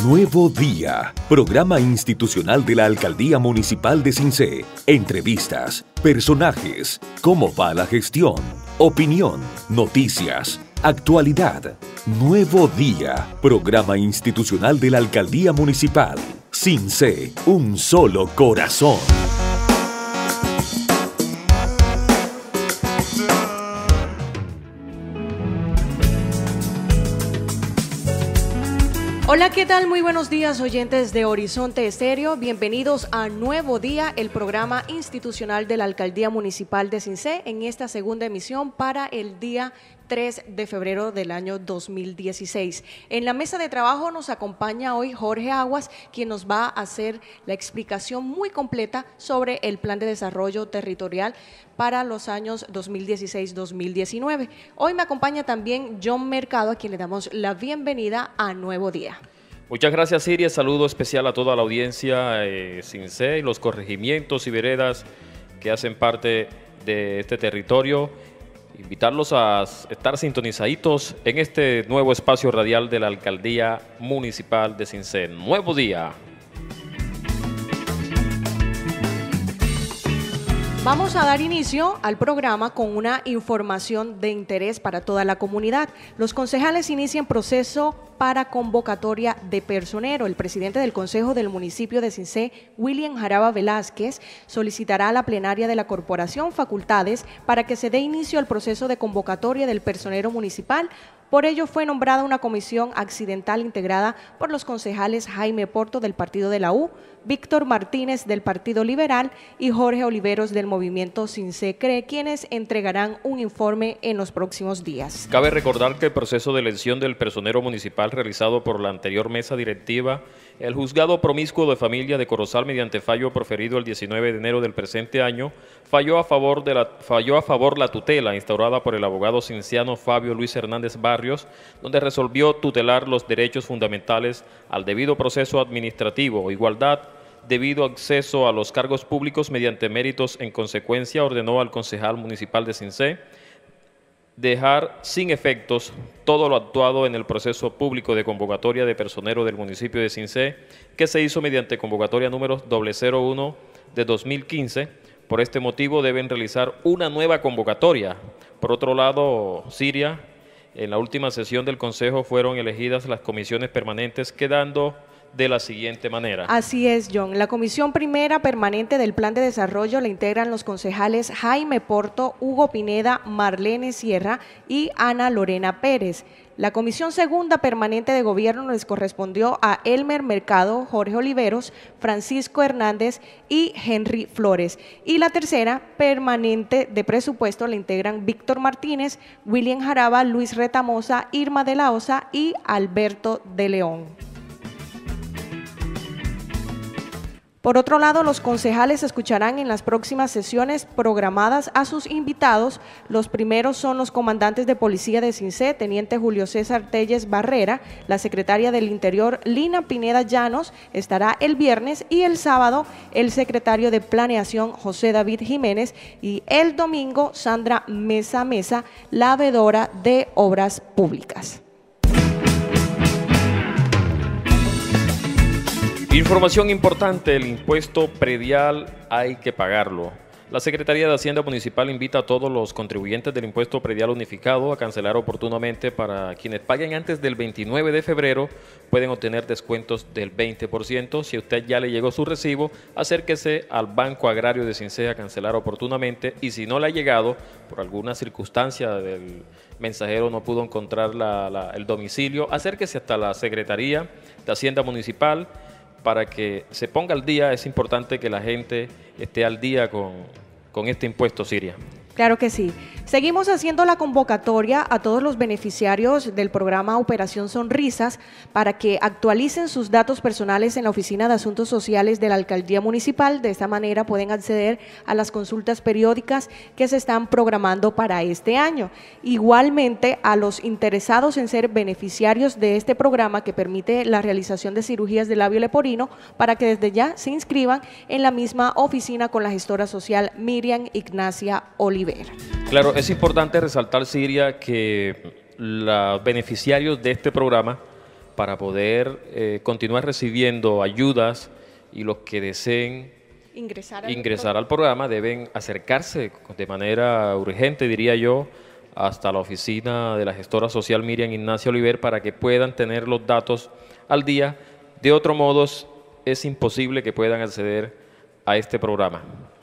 Nuevo Día, programa institucional de la Alcaldía Municipal de Sincé. Entrevistas, personajes, cómo va la gestión, opinión, noticias, actualidad. Nuevo Día, programa institucional de la Alcaldía Municipal. Sincé, un solo corazón. Hola, ¿qué tal? Muy buenos días, oyentes de Horizonte Estéreo. Bienvenidos a Nuevo Día, el programa institucional de la Alcaldía Municipal de Sincé, en esta segunda emisión para el día 3 de febrero del año 2016. En la mesa de trabajo nos acompaña hoy Jorge Aguas, quien nos va a hacer la explicación muy completa sobre el Plan de Desarrollo Territorial para los años 2016-2019. Hoy me acompaña también John Mercado, a quien le damos la bienvenida a Nuevo Día. Muchas gracias, Siria. Saludo especial a toda la audiencia Sincé y los corregimientos y veredas que hacen parte de este territorio. Invitarlos a estar sintonizaditos en este nuevo espacio radial de la Alcaldía Municipal de Sincé. Nuevo Día. Vamos a dar inicio al programa con una información de interés para toda la comunidad. Los concejales inician proceso para convocatoria de personero. El presidente del Consejo del municipio de Sincé, William Jaraba Velázquez, solicitará a la plenaria de la corporación facultades para que se dé inicio al proceso de convocatoria del personero municipal. Por ello fue nombrada una comisión accidental integrada por los concejales Jaime Porto del partido de la U, Víctor Martínez del Partido Liberal y Jorge Oliveros del movimiento Sincé Cree, quienes entregarán un informe en los próximos días. Cabe recordar que el proceso de elección del personero municipal realizado por la anterior mesa directiva, el juzgado promiscuo de familia de Corozal, mediante fallo proferido el 19 de enero del presente año, falló a favor la tutela instaurada por el abogado cinciano Fabio Luis Hernández Barrios, donde resolvió tutelar los derechos fundamentales al debido proceso administrativo, igualdad, debido acceso a los cargos públicos mediante méritos. En consecuencia, ordenó al concejal municipal de Sincé dejar sin efectos todo lo actuado en el proceso público de convocatoria de personero del municipio de Sincé, que se hizo mediante convocatoria número 001 de 2015. Por este motivo deben realizar una nueva convocatoria. Por otro lado, Siria, en la última sesión del Consejo fueron elegidas las comisiones permanentes, quedando de la siguiente manera. Así es, John. La Comisión Primera Permanente del Plan de Desarrollo la integran los concejales Jaime Porto, Hugo Pineda, Marlene Sierra y Ana Lorena Pérez. La Comisión Segunda Permanente de Gobierno les correspondió a Elmer Mercado, Jorge Oliveros, Francisco Hernández y Henry Flores. Y la Tercera Permanente de Presupuesto la integran Víctor Martínez, William Jaraba, Luis Retamosa, Irma de la Osa y Alberto de León. Por otro lado, los concejales escucharán en las próximas sesiones programadas a sus invitados. Los primeros son los comandantes de policía de Sincé, teniente Julio César Telles Barrera, la secretaria del Interior Lina Pineda Llanos, estará el viernes, y el sábado el secretario de Planeación José David Jiménez, y el domingo Sandra Mesa Mesa, la veedora de Obras Públicas. Información importante: el impuesto predial hay que pagarlo. La Secretaría de Hacienda Municipal invita a todos los contribuyentes del impuesto predial unificado a cancelar oportunamente. Para quienes paguen antes del 29 de febrero pueden obtener descuentos del 20%. Si a usted ya le llegó su recibo, acérquese al Banco Agrario de Sincé a cancelar oportunamente, y si no le ha llegado, por alguna circunstancia del mensajero no pudo encontrar el domicilio, acérquese hasta la Secretaría de Hacienda Municipal para que se ponga al día. Es importante que la gente esté al día con este impuesto, Siria. Claro que sí. Seguimos haciendo la convocatoria a todos los beneficiarios del programa Operación Sonrisas para que actualicen sus datos personales en la Oficina de Asuntos Sociales de la Alcaldía Municipal. De esta manera pueden acceder a las consultas periódicas que se están programando para este año. Igualmente, a los interesados en ser beneficiarios de este programa que permite la realización de cirugías de labio leporino, para que desde ya se inscriban en la misma oficina con la gestora social Miriam Ignacia Oliver. Claro, es importante resaltar, Siria, que los beneficiarios de este programa para poder continuar recibiendo ayudas, y los que deseen ingresar al programa deben acercarse de manera urgente, diría yo, hasta la oficina de la gestora social Miriam Ignacia Oliver para que puedan tener los datos al día. De otro modo, es imposible que puedan acceder a este programa.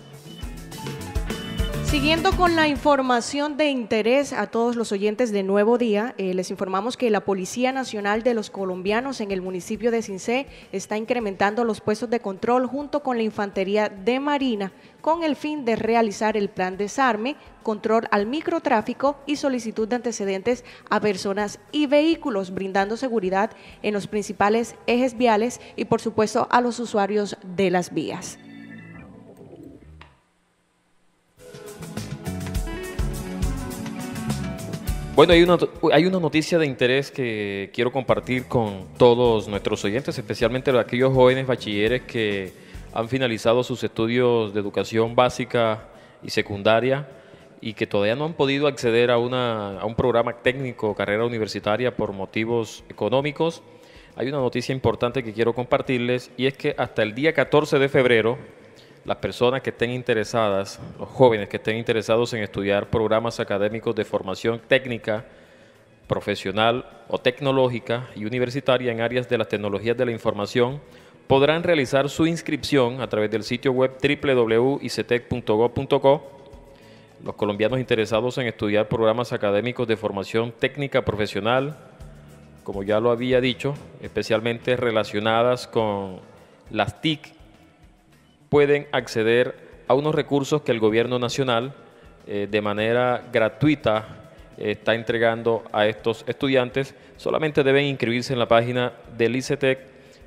Siguiendo con la información de interés a todos los oyentes de Nuevo Día, les informamos que la Policía Nacional de los Colombianos en el municipio de Cincé está incrementando los puestos de control junto con la Infantería de Marina con el fin de realizar el plan desarme, control al microtráfico y solicitud de antecedentes a personas y vehículos, brindando seguridad en los principales ejes viales y por supuesto a los usuarios de las vías. Bueno, hay una noticia de interés que quiero compartir con todos nuestros oyentes, especialmente aquellos jóvenes bachilleres que han finalizado sus estudios de educación básica y secundaria y que todavía no han podido acceder a un programa técnico o carrera universitaria por motivos económicos. Hay una noticia importante que quiero compartirles, y es que hasta el día 14 de febrero, las personas que estén interesadas, los jóvenes que estén interesados en estudiar programas académicos de formación técnica, profesional o tecnológica y universitaria en áreas de las tecnologías de la información, podrán realizar su inscripción a través del sitio web www.ictec.gov.co. Los colombianos interesados en estudiar programas académicos de formación técnica profesional, como ya lo había dicho, especialmente relacionadas con las TIC, pueden acceder a unos recursos que el gobierno nacional de manera gratuita está entregando a estos estudiantes. Solamente deben inscribirse en la página del ICETEC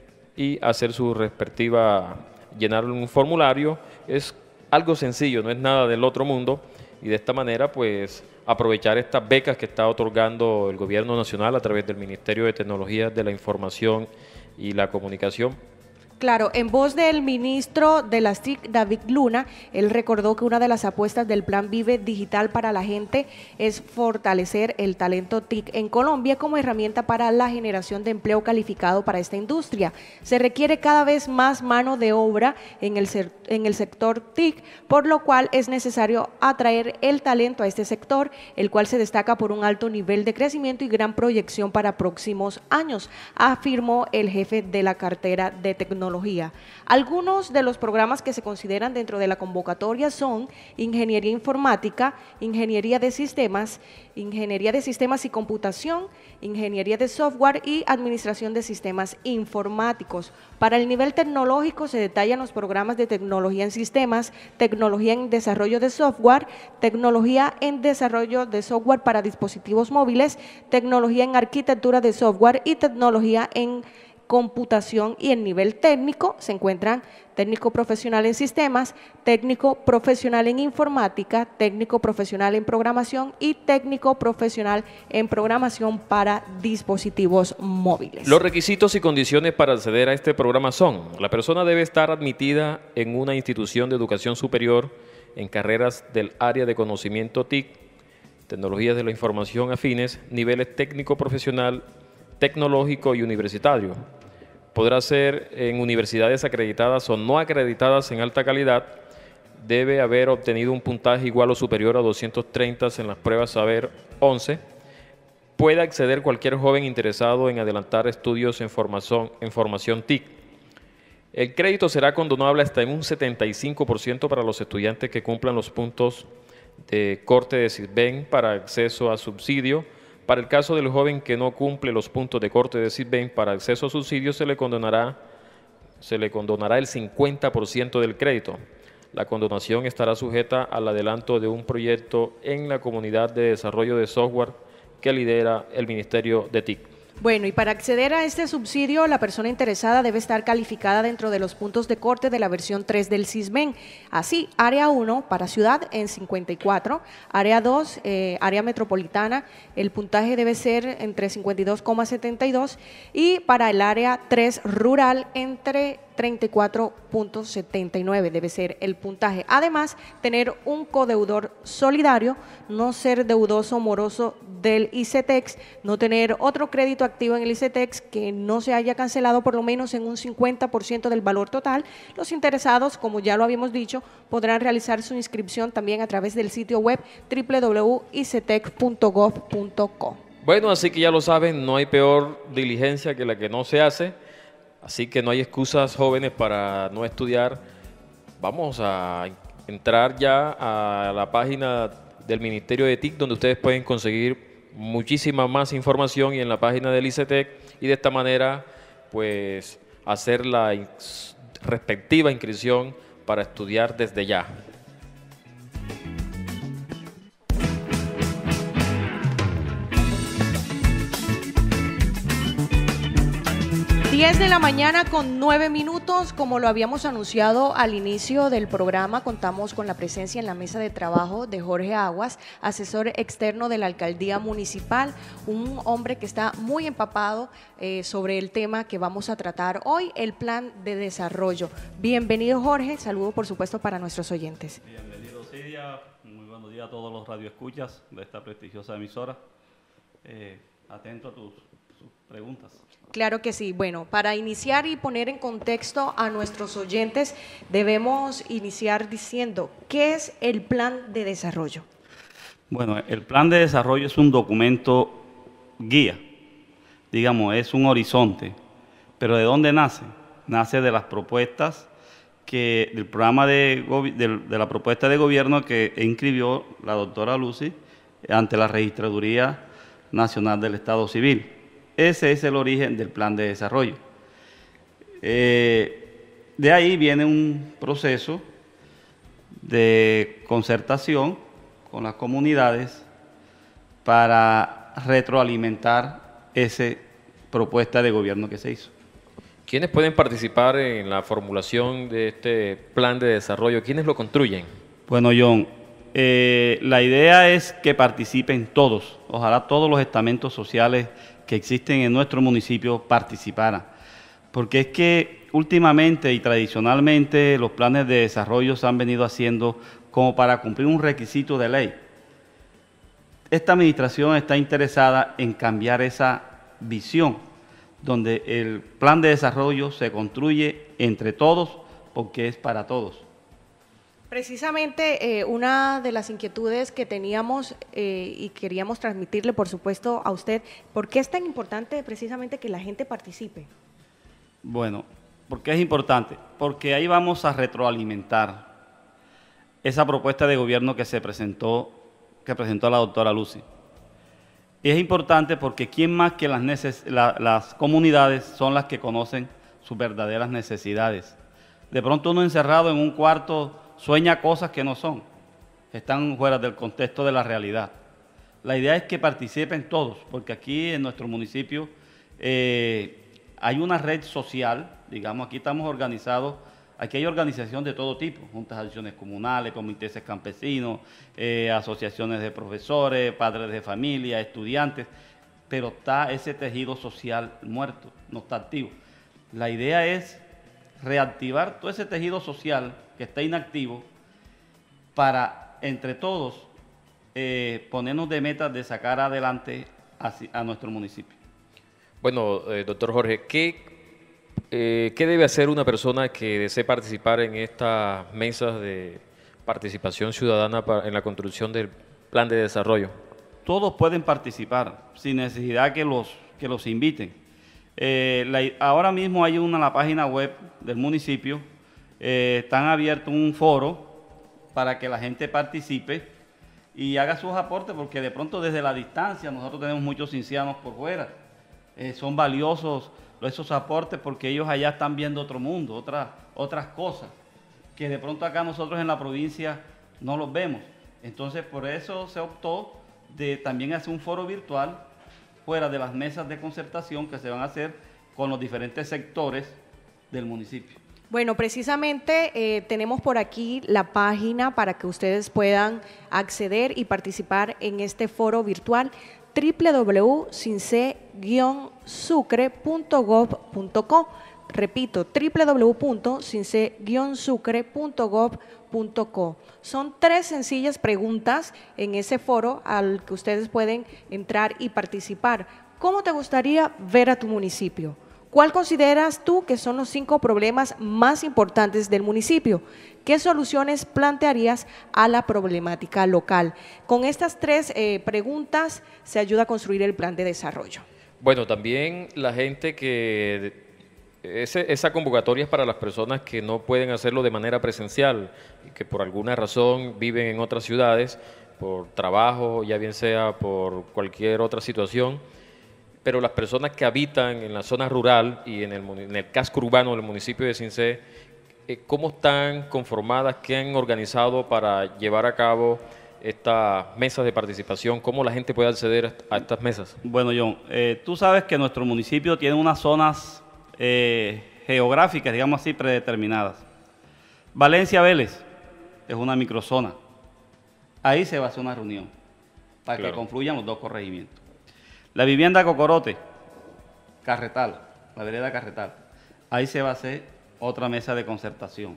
y hacer su respectiva, llenar un formulario. Es algo sencillo, no es nada del otro mundo, y de esta manera pues aprovechar estas becas que está otorgando el gobierno nacional a través del Ministerio de Tecnologías de la Información y la Comunicación. Claro, en voz del ministro de las TIC, David Luna, él recordó que una de las apuestas del Plan Vive Digital para la gente es fortalecer el talento TIC en Colombia como herramienta para la generación de empleo calificado para esta industria. Se requiere cada vez más mano de obra en el sector TIC, por lo cual es necesario atraer el talento a este sector, el cual se destaca por un alto nivel de crecimiento y gran proyección para próximos años, afirmó el jefe de la cartera de tecnología. Algunos de los programas que se consideran dentro de la convocatoria son Ingeniería Informática, Ingeniería de Sistemas y Computación, Ingeniería de Software y Administración de Sistemas Informáticos. Para el nivel tecnológico se detallan los programas de Tecnología en Sistemas, Tecnología en Desarrollo de Software, Tecnología en Desarrollo de Software para dispositivos móviles, Tecnología en Arquitectura de Software y Tecnología en Computación. Y en nivel técnico se encuentran técnico profesional en sistemas, técnico profesional en informática, técnico profesional en programación y técnico profesional en programación para dispositivos móviles. Los requisitos y condiciones para acceder a este programa son: la persona debe estar admitida en una institución de educación superior en carreras del área de conocimiento TIC, tecnologías de la información afines, niveles técnico profesional, tecnológico y universitario. Podrá ser en universidades acreditadas o no acreditadas en alta calidad. Debe haber obtenido un puntaje igual o superior a 230 en las pruebas Saber 11. Puede acceder cualquier joven interesado en adelantar estudios en formación TIC. El crédito será condonable hasta en un 75% para los estudiantes que cumplan los puntos de corte de Sisbén para acceso a subsidio. Para el caso del joven que no cumple los puntos de corte de Sisbén para acceso a subsidios, se le condonará el 50% del crédito. La condonación estará sujeta al adelanto de un proyecto en la comunidad de desarrollo de software que lidera el Ministerio de TIC. Bueno, y para acceder a este subsidio, la persona interesada debe estar calificada dentro de los puntos de corte de la versión 3 del Sisbén. Así, área 1 para ciudad en 54, área 2, área metropolitana, el puntaje debe ser entre 52,72 y para el área 3 rural entre 34.79 debe ser el puntaje. Además, tener un codeudor solidario, no ser deudoso moroso del ICETEX, no tener otro crédito activo en el ICETEX que no se haya cancelado por lo menos en un 50% del valor total. Los interesados, como ya lo habíamos dicho, podrán realizar su inscripción también a través del sitio web www.icetec.gov.co. Bueno, así que ya lo saben, no hay peor diligencia que la que no se hace, así que no hay excusas, jóvenes, para no estudiar. Vamos a entrar ya a la página del Ministerio de TIC, donde ustedes pueden conseguir muchísima más información, y en la página del ICETEC, y de esta manera pues hacer la respectiva inscripción para estudiar desde ya. 10 de la mañana con 9 minutos, como lo habíamos anunciado al inicio del programa, contamos con la presencia en la mesa de trabajo de Jorge Aguas, asesor externo de la Alcaldía Municipal, un hombre que está muy empapado sobre el tema que vamos a tratar hoy, el plan de desarrollo. Bienvenido, Jorge, saludo por supuesto para nuestros oyentes. Bienvenido, Cidia, muy buenos días a todos los radioescuchas de esta prestigiosa emisora. Atento a tus preguntas. Claro que sí. Bueno, para iniciar y poner en contexto a nuestros oyentes, debemos iniciar diciendo, ¿qué es el plan de desarrollo? Bueno, el plan de desarrollo es un documento guía, digamos, es un horizonte. ¿Pero de dónde nace? Nace de las propuestas del programa de la propuesta de gobierno que inscribió la doctora Lucy ante la Registraduría Nacional del Estado Civil. Ese es el origen del plan de desarrollo. De ahí viene un proceso de concertación con las comunidades para retroalimentar esa propuesta de gobierno que se hizo. ¿Quiénes pueden participar en la formulación de este plan de desarrollo? ¿Quiénes lo construyen? Bueno, John, la idea es que participen todos, ojalá todos los estamentos sociales que existen en nuestro municipio participaran, porque es que últimamente y tradicionalmente los planes de desarrollo se han venido haciendo como para cumplir un requisito de ley. Esta administración está interesada en cambiar esa visión, donde el plan de desarrollo se construye entre todos porque es para todos. Precisamente una de las inquietudes que teníamos y queríamos transmitirle, por supuesto, a usted, ¿por qué es tan importante precisamente que la gente participe? Bueno, ¿por qué es importante? Porque ahí vamos a retroalimentar esa propuesta de gobierno que presentó la doctora Lucy. Y es importante porque quién más que las comunidades son las que conocen sus verdaderas necesidades. De pronto uno encerrado en un cuarto sueña cosas que no son, están fuera del contexto de la realidad. La idea es que participen todos, porque aquí en nuestro municipio hay una red social, digamos, aquí estamos organizados, aquí hay organización de todo tipo, juntas de acciones comunales, comités campesinos, asociaciones de profesores, padres de familia, estudiantes, pero está ese tejido social muerto, no está activo. La idea es reactivar todo ese tejido social que está inactivo para, entre todos, ponernos de metas de sacar adelante a nuestro municipio. Bueno, doctor Jorge, ¿qué debe hacer una persona que desee participar en estas mesas de participación ciudadana en la construcción del plan de desarrollo? Todos pueden participar, sin necesidad que los inviten. Ahora mismo hay en la página web del municipio, están abiertos un foro para que la gente participe y haga sus aportes, porque de pronto desde la distancia nosotros tenemos muchos cincianos por fuera. Son valiosos esos aportes porque ellos allá están viendo otro mundo, otras cosas, que de pronto acá nosotros en la provincia no los vemos. Entonces por eso se optó de también hacer un foro virtual fuera de las mesas de concertación que se van a hacer con los diferentes sectores del municipio. Bueno, precisamente tenemos por aquí la página para que ustedes puedan acceder y participar en este foro virtual, www.cince-sucre.gov.co. repito, www.cince-sucre.gov.co. Son 3 sencillas preguntas en ese foro al que ustedes pueden entrar y participar. ¿Cómo te gustaría ver a tu municipio? ¿Cuál consideras tú que son los 5 problemas más importantes del municipio? ¿Qué soluciones plantearías a la problemática local? Con estas 3 preguntas se ayuda a construir el plan de desarrollo. Bueno, también la gente que esa convocatoria es para las personas que no pueden hacerlo de manera presencial y que por alguna razón viven en otras ciudades, por trabajo, ya bien sea por cualquier otra situación, pero las personas que habitan en la zona rural y en el casco urbano del municipio de Cincé, ¿cómo están conformadas? ¿Qué han organizado para llevar a cabo estas mesas de participación? ¿Cómo la gente puede acceder a estas mesas? Bueno, John, tú sabes que nuestro municipio tiene unas zonas geográficas, digamos así, predeterminadas. Valencia Vélez es una microzona. Ahí se va a hacer una reunión para que confluyan los 2 corregimientos. La vivienda Cocorote, Carretal, la vereda Carretal, ahí se va a hacer otra mesa de concertación.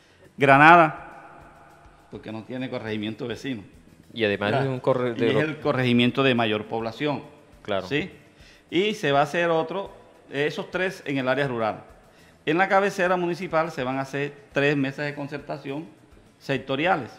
Granada, porque no tiene corregimiento vecino. Y además es el corregimiento de mayor población. Claro. ¿Sí? Y se va a hacer esos 3 en el área rural. En la cabecera municipal se van a hacer 3 mesas de concertación sectoriales.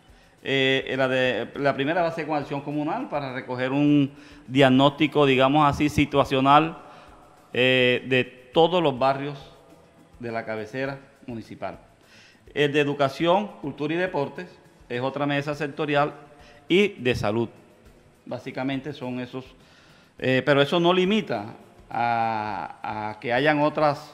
La primera va a ser con acción comunal para recoger un diagnóstico, digamos así, situacional de todos los barrios de la cabecera municipal. El de educación, cultura y deportes es otra mesa sectorial y de salud. Básicamente son esos, pero eso no limita a que hayan otros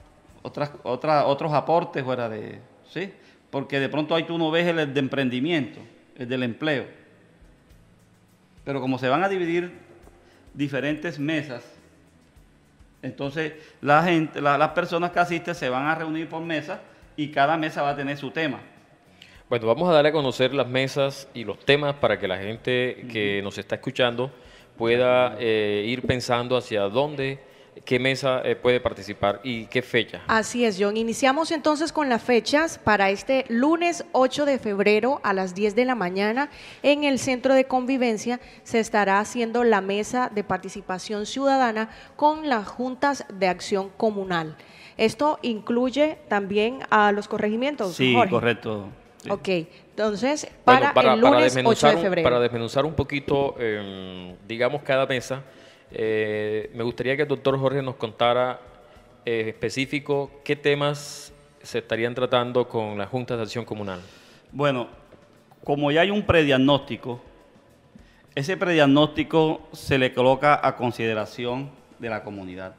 aportes fuera de, ¿sí? Porque de pronto ahí tú no ves el de emprendimiento, el del empleo. Pero como se van a dividir diferentes mesas, entonces las personas que asisten se van a reunir por mesa y cada mesa va a tener su tema. Bueno, vamos a darle a conocer las mesas y los temas para que la gente que nos está escuchando pueda ir pensando hacia dónde, qué mesa puede participar y qué fecha. Así es, John. Iniciamos entonces con las fechas para este lunes 8 de febrero a las 10 de la mañana. En el Centro de Convivencia se estará haciendo la mesa de participación ciudadana con las juntas de acción comunal. Esto incluye también a los corregimientos, sí, Jorge. Correcto. Sí. Ok, entonces para el lunes 8 de febrero. Para desmenuzar un poquito, digamos, cada mesa, me gustaría que el doctor Jorge nos contara específico qué temas se estarían tratando con las juntas de acción comunal. Bueno, como ya hay un prediagnóstico, ese prediagnóstico se le coloca a consideración de la comunidad.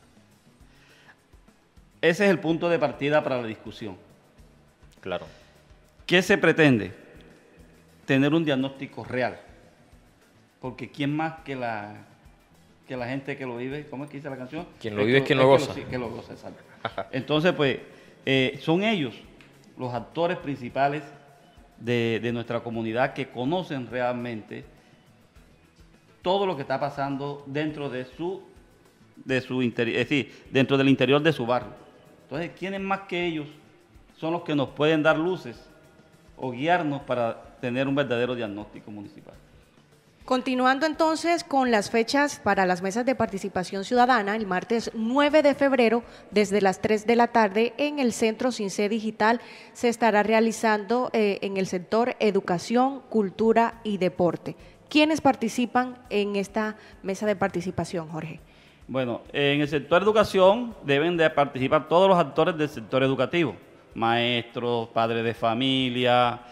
Ese es el punto de partida para la discusión. Claro. ¿Qué se pretende? Tener un diagnóstico real. Porque ¿quién más que la gente que lo vive? ¿Cómo es que dice la canción? Quien lo vive es quien lo goza. Que lo goza, exacto. Entonces, pues, son ellos los actores principales de nuestra comunidad que conocen realmente todo lo que está pasando dentro de su interior, es decir, dentro del interior de su barrio. Entonces, ¿quiénes más que ellos son los que nos pueden dar luces o guiarnos para tener un verdadero diagnóstico municipal? Continuando entonces con las fechas para las mesas de participación ciudadana, el martes 9 de febrero, desde las 3 de la tarde, en el Centro Cincé Digital, se estará realizando en el sector educación, cultura y deporte. ¿Quiénes participan en esta mesa de participación, Jorge? Bueno, en el sector educación deben de participar todos los actores del sector educativo, maestros, padres de familia,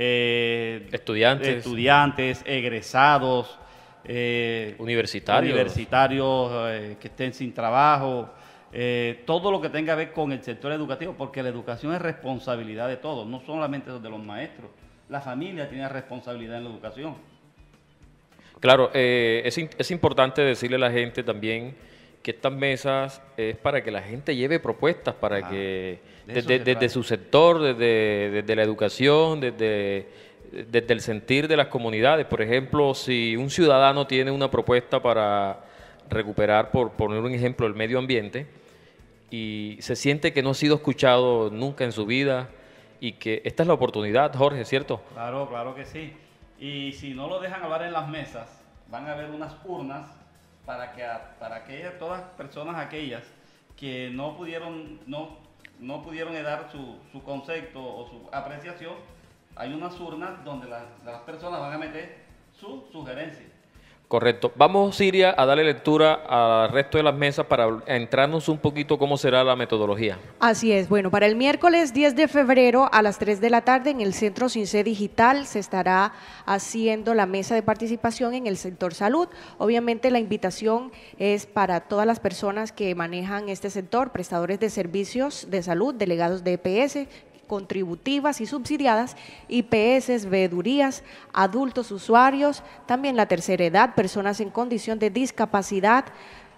estudiantes, egresados, universitarios que estén sin trabajo, todo lo que tenga que ver con el sector educativo, porque la educación es responsabilidad de todos, no solamente de los maestros. La familia tiene responsabilidad en la educación. Claro, es importante decirle a la gente también que estas mesas es para que la gente lleve propuestas, para que desde su sector, desde la educación, desde el sentir de las comunidades. Por ejemplo, si un ciudadano tiene una propuesta para recuperar, por poner un ejemplo, el medio ambiente, y se siente que no ha sido escuchado nunca en su vida y que esta es la oportunidad, Jorge, ¿cierto? Claro, claro que sí. Y si no lo dejan hablar en las mesas, van a haber unas urnas para que todas las personas aquellas que no pudieron dar su concepto o su apreciación, hay unas urnas donde las personas van a meter su sugerencia. Correcto. Vamos, Siria, a darle lectura al resto de las mesas para entrarnos un poquito cómo será la metodología. Así es. Bueno, para el miércoles 10 de febrero a las 3 de la tarde en el Centro CINCE Digital se estará haciendo la mesa de participación en el sector salud. Obviamente la invitación es para todas las personas que manejan este sector, prestadores de servicios de salud, delegados de EPS, contributivas y subsidiadas, IPS, veedurías, adultos usuarios, también la tercera edad, personas en condición de discapacidad,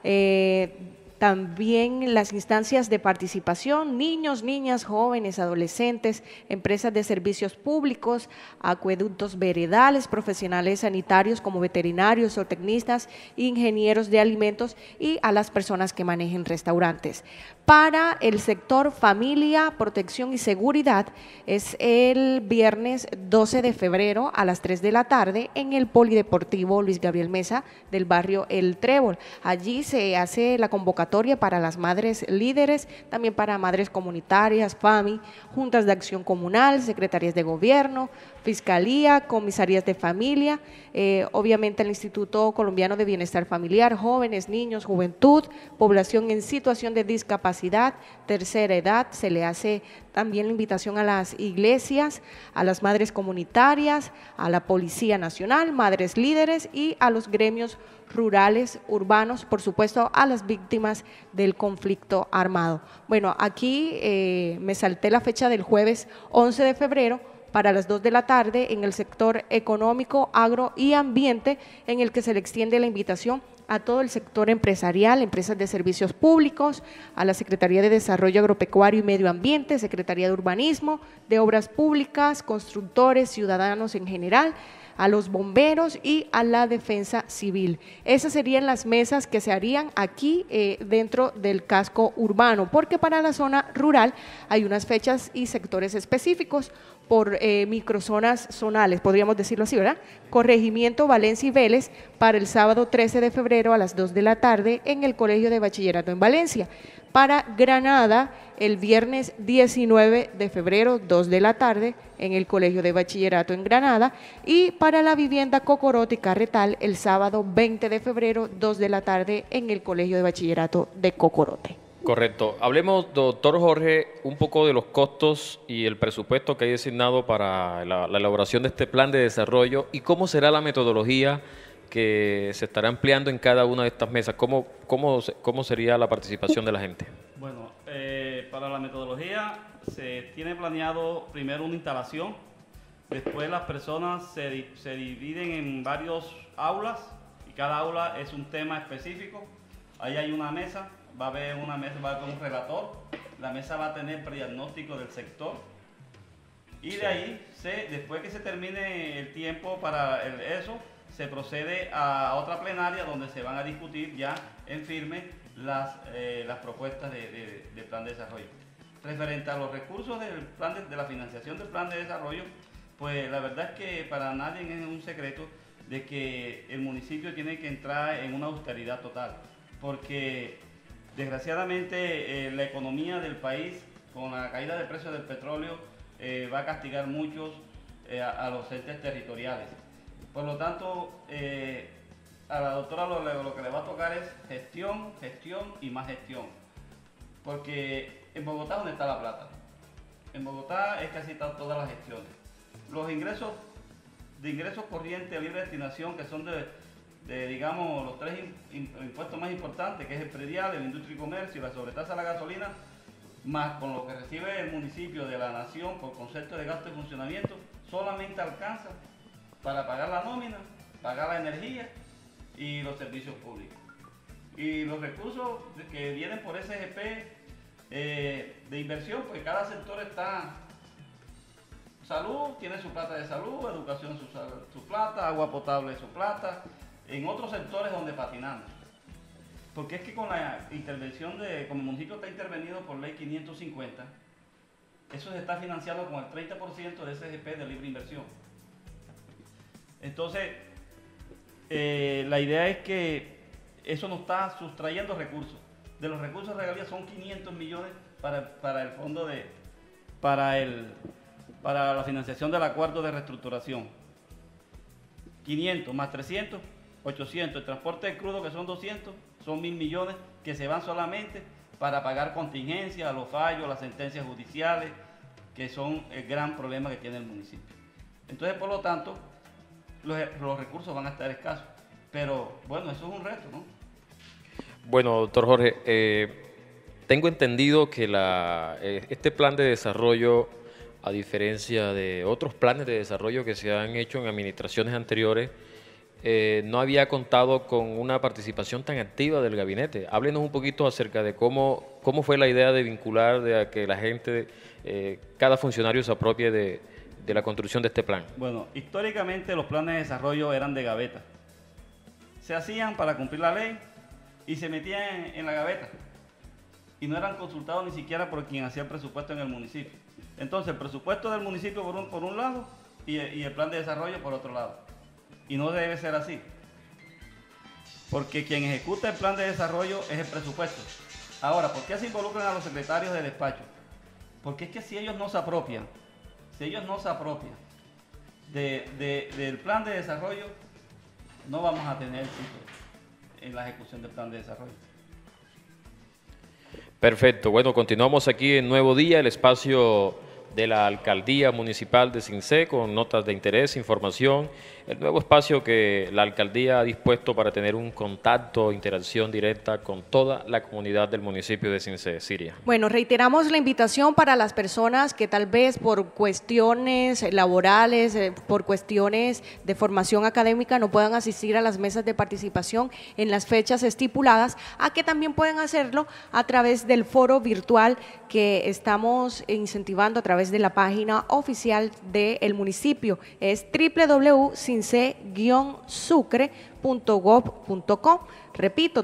también las instancias de participación, niños, niñas, jóvenes, adolescentes, empresas de servicios públicos, acueductos veredales, profesionales sanitarios como veterinarios, zootecnistas, ingenieros de alimentos y a las personas que manejen restaurantes. Para el sector familia, protección y seguridad es el viernes 12 de febrero a las 3 de la tarde en el Polideportivo Luis Gabriel Mesa del barrio El Trébol. Allí se hace la convocatoria para las madres líderes, también para madres comunitarias, FAMI, juntas de acción comunal, secretarías de gobierno, fiscalía, comisarías de familia, obviamente el Instituto Colombiano de Bienestar Familiar, jóvenes, niños, juventud, población en situación de discapacidad, tercera edad. Se le hace también la invitación a las iglesias, a las madres comunitarias, a la Policía Nacional, madres líderes y a los gremios rurales, urbanos, por supuesto, a las víctimas del conflicto armado. Bueno, aquí me salté la fecha del jueves 11 de febrero, para las 2 de la tarde en el sector económico, agro y ambiente, en el que se le extiende la invitación a todo el sector empresarial, empresas de servicios públicos, a la Secretaría de Desarrollo Agropecuario y Medio Ambiente, Secretaría de Urbanismo, de Obras Públicas, constructores, ciudadanos en general, a los bomberos y a la defensa civil. Esas serían las mesas que se harían aquí dentro del casco urbano, porque para la zona rural hay unas fechas y sectores específicos por microzonas zonales, podríamos decirlo así, ¿verdad? Corregimiento Valencia y Vélez para el sábado 13 de febrero a las 2 de la tarde en el Colegio de Bachillerato en Valencia. Para Granada, el viernes 19 de febrero, 2 de la tarde, en el Colegio de Bachillerato en Granada. Y para la vivienda Cocorote y Carretal, el sábado 20 de febrero, 2 de la tarde, en el Colegio de Bachillerato de Cocorote. Correcto. Hablemos, doctor Jorge, un poco de los costos y el presupuesto que hay designado para la elaboración de este plan de desarrollo y cómo será la metodología que se estará empleando en cada una de estas mesas. ¿Cómo sería la participación de la gente? Bueno, para la metodología se tiene planeado primero una instalación, después las personas se dividen en varios aulas y cada aula es un tema específico. Ahí hay una mesa, va a haber una mesa, va a haber un relator, la mesa va a tener prediagnóstico del sector y de ahí, después que se termine el tiempo para eso, se procede a otra plenaria donde se van a discutir ya en firme las propuestas de plan de desarrollo. Referente a los recursos de la financiación del plan de desarrollo, pues la verdad es que para nadie es un secreto de que el municipio tiene que entrar en una austeridad total, porque desgraciadamente la economía del país con la caída del precio del petróleo va a castigar muchos a los entes territoriales. Por lo tanto, a la doctora lo que le va a tocar es gestión, gestión y más gestión. Porque en Bogotá, ¿dónde está la plata? En Bogotá es casi todas las gestiones. Los ingresos corrientes a libre destinación, que son digamos, los tres impuestos más importantes, que es el predial, el industria y comercio y la sobretasa de la gasolina, más con lo que recibe el municipio de la nación por concepto de gasto y funcionamiento, solamente alcanza para pagar la nómina, pagar la energía y los servicios públicos. Y los recursos que vienen por SGP de inversión, pues cada sector está. Salud tiene su plata de salud, educación su plata, agua potable su plata, en otros sectores donde patinamos. Porque es que con la intervención como el municipio está intervenido por ley 550, eso se está financiando con el 30% de SGP de libre inversión. Entonces, la idea es que eso nos está sustrayendo recursos. De los recursos de regalías son 500 millones para el fondo para la financiación del acuerdo de reestructuración. 500 más 300, 800. El transporte de crudo, que son 200, son 1.000 millones que se van solamente para pagar contingencias, los fallos, las sentencias judiciales, que son el gran problema que tiene el municipio. Entonces, por lo tanto, los recursos van a estar escasos. Pero, bueno, eso es un reto, ¿no? Bueno, doctor Jorge, tengo entendido que este plan de desarrollo, a diferencia de otros planes de desarrollo que se han hecho en administraciones anteriores, no había contado con una participación tan activa del gabinete. Háblenos un poquito acerca de cómo fue la idea de vincular, de que la gente, cada funcionario se apropie de la construcción de este plan. Bueno, históricamente los planes de desarrollo eran de gaveta. Se hacían para cumplir la ley y se metían en la gaveta. Y no eran consultados ni siquiera por quien hacía el presupuesto en el municipio. Entonces, el presupuesto del municipio por un lado y el plan de desarrollo por otro lado. Y no debe ser así. Porque quien ejecuta el plan de desarrollo es el presupuesto. Ahora, ¿por qué se involucran a los secretarios de despacho? Porque es que si ellos no se apropian, del plan de desarrollo, no vamos a tener éxito en la ejecución del plan de desarrollo. Perfecto. Bueno, continuamos aquí en Nuevo Día, el espacio de la Alcaldía Municipal de Cincé, con notas de interés, información, el nuevo espacio que la Alcaldía ha dispuesto para tener un contacto, interacción directa con toda la comunidad del municipio de Cincé. Siria. Bueno, reiteramos la invitación para las personas que tal vez por cuestiones laborales, por cuestiones de formación académica no puedan asistir a las mesas de participación en las fechas estipuladas, a que también pueden hacerlo a través del foro virtual que estamos incentivando a través de la página oficial del municipio. Es www.cince-sucre.gov.co. Repito,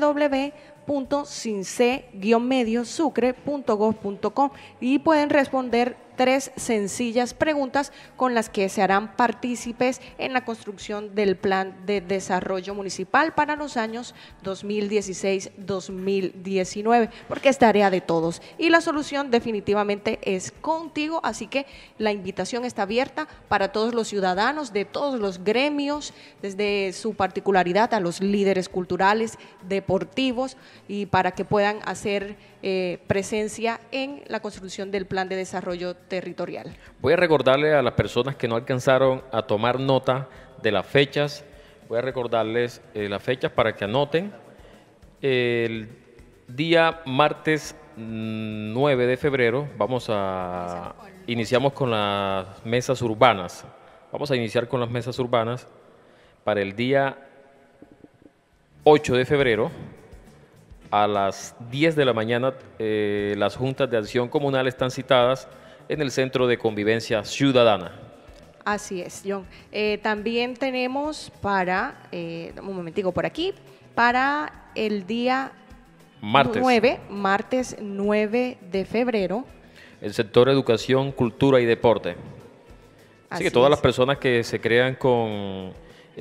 www.cince-mediosucre.gov.co, y pueden responder 3 sencillas preguntas con las que se harán partícipes en la construcción del plan de desarrollo municipal para los años 2016-2019, porque es tarea de todos y la solución definitivamente es contigo, así que la invitación está abierta para todos los ciudadanos de todos los gremios, desde su particularidad a los líderes culturales, deportivos, y para que puedan hacer presencia en la construcción del plan de desarrollo territorial. Voy a recordarle a las personas que no alcanzaron a tomar nota de las fechas, voy a recordarles las fechas para que anoten. El día martes 9 de febrero iniciamos con las mesas urbanas. Vamos a iniciar con las mesas urbanas para el día 8 de febrero. A las 10 de la mañana, las juntas de acción comunal están citadas en el Centro de Convivencia Ciudadana. Así es, John. También tenemos un momentico por aquí, para el día martes 9 de febrero. El sector Educación, Cultura y Deporte. Así que todas las personas que se crean con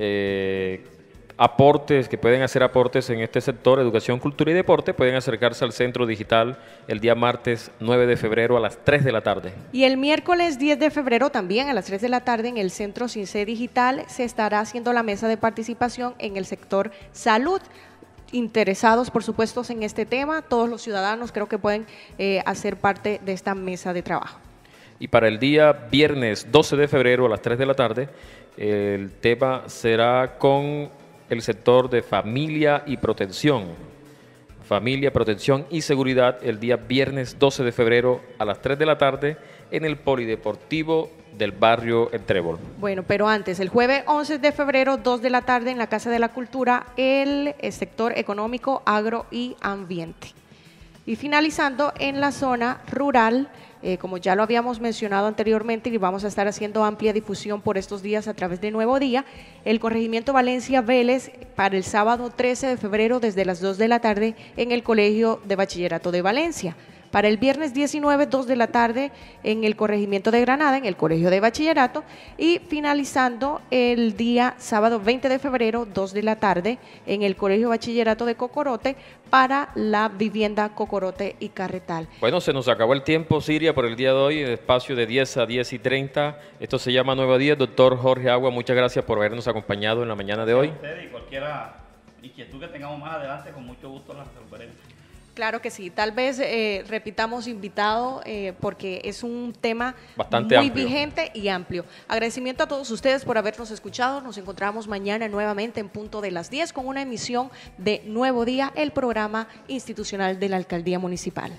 aportes, que pueden hacer aportes en este sector, educación, cultura y deporte, pueden acercarse al centro digital el día martes 9 de febrero a las 3 de la tarde. Y el miércoles 10 de febrero también a las 3 de la tarde en el centro Cincé Digital se estará haciendo la mesa de participación en el sector salud. Interesados, por supuesto, en este tema, todos los ciudadanos creo que pueden hacer parte de esta mesa de trabajo. Y para el día viernes 12 de febrero a las 3 de la tarde, el tema será con el sector de familia y protección. Familia, protección y seguridad, el día viernes 12 de febrero a las 3 de la tarde en el Polideportivo del barrio El Trébol. Bueno, pero antes, el jueves 11 de febrero, 2 de la tarde en la Casa de la Cultura, el sector económico, agro y ambiente. Y finalizando en la zona rural, como ya lo habíamos mencionado anteriormente y vamos a estar haciendo amplia difusión por estos días a través de Nuevo Día, el corregimiento Valencia Vélez para el sábado 13 de febrero desde las 2 de la tarde en el Colegio de Bachillerato de Valencia. Para el viernes 19, 2 de la tarde en el corregimiento de Granada, en el Colegio de Bachillerato, y finalizando el día sábado 20 de febrero, 2 de la tarde, en el Colegio Bachillerato de Cocorote, para la vivienda Cocorote y Carretal. Bueno, se nos acabó el tiempo, Siria, por el día de hoy, el espacio de 10 a 10 y 30. Esto se llama Nuevo Día. Doctor Jorge Agua, muchas gracias por habernos acompañado en la mañana de hoy. Y cualquier inquietud que tengamos más adelante, con mucho gusto la resolveremos. Claro que sí, tal vez repitamos invitado porque es un tema bastante muy amplio, vigente y amplio. Agradecimiento a todos ustedes por habernos escuchado. Nos encontramos mañana nuevamente en punto de las 10 con una emisión de Nuevo Día, el programa institucional de la Alcaldía Municipal.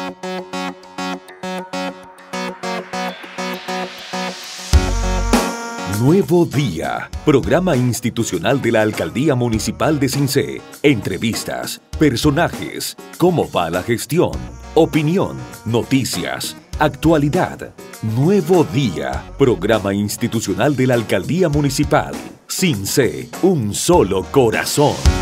Nuevo Día, programa institucional de la Alcaldía Municipal de Cincé. Entrevistas, personajes, cómo va la gestión, opinión, noticias, actualidad. Nuevo Día, programa institucional de la Alcaldía Municipal. Cincé, un solo corazón.